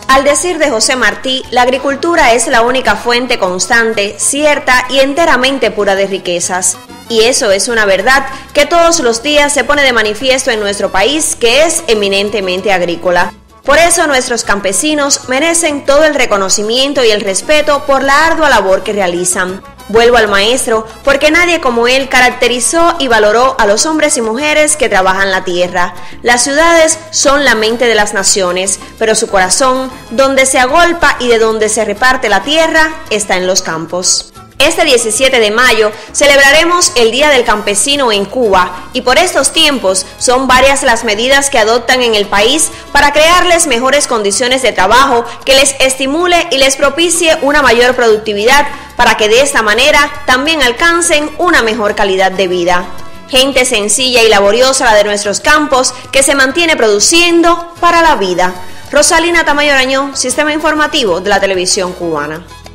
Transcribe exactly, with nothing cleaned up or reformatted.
Al decir de José Martí, la agricultura es la única fuente constante, cierta y enteramente pura de riquezas. Y eso es una verdad que todos los días se pone de manifiesto en nuestro país, que es eminentemente agrícola. Por eso nuestros campesinos merecen todo el reconocimiento y el respeto por la ardua labor que realizan. Vuelvo al maestro, porque nadie como él caracterizó y valoró a los hombres y mujeres que trabajan la tierra. Las ciudades son la mente de las naciones, pero su corazón, donde se agolpa y de donde se reparte la tierra, está en los campos. Este diecisiete de mayo celebraremos el Día del Campesino en Cuba y por estos tiempos son varias las medidas que adoptan en el país para crearles mejores condiciones de trabajo que les estimule y les propicie una mayor productividad para que de esta manera también alcancen una mejor calidad de vida. Gente sencilla y laboriosa la de nuestros campos que se mantiene produciendo para la vida. Rosalina Tamayo Arañón, Sistema Informativo de la Televisión Cubana.